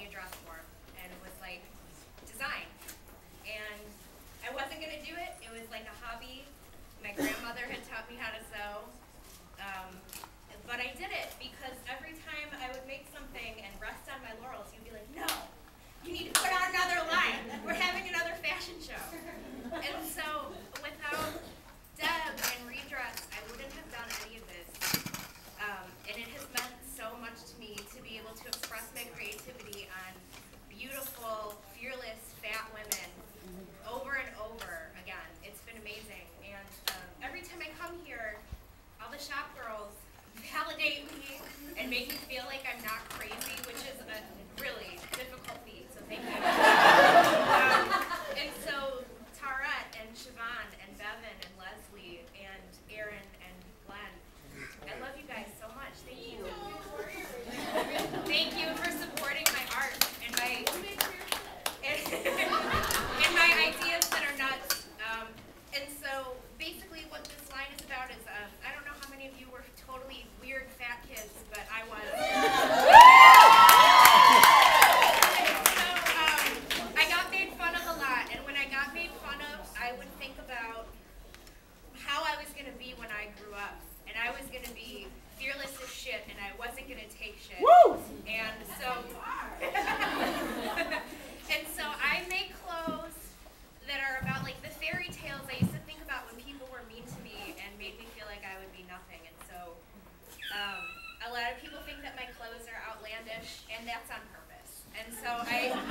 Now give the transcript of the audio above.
me a dress form, and it was like design. And I wasn't going to do it. It was like a hobby. My grandmother had taught me how to sew. But I did it because every time I would make something and rest on my laurels, you'd be like, no, you need to put out another line. We're having another fashion show. And so without Deb and Redress, I wouldn't have done any of this. And it has meant so much to me to be able to express my creativity on beautiful, fearless, fat women over and over again. It's been amazing. And every time I come here, all the shop girls validate me and make me feel like I'm not crazy, which is a really difficult feat, so thank you. And so Tarette and Siobhan and Bevan and Leslie and Erin and Glenn, I love you guys so much. Thank you. Thank you for supporting my art and my and my ideas that are nuts. And so basically what this line is about is, I don't know how many of you were totally weird fat kids, but I was. So I got made fun of a lot, and when I got made fun of, I would think about how I was going to be when I grew up. And I was going to be fearless as shit, and I wasn't going to take shit. Woo! And so, and so I make clothes that are about like the fairy tales I used to think about when people were mean to me and made me feel like I would be nothing. And so a lot of people think that my clothes are outlandish, and that's on purpose. And so I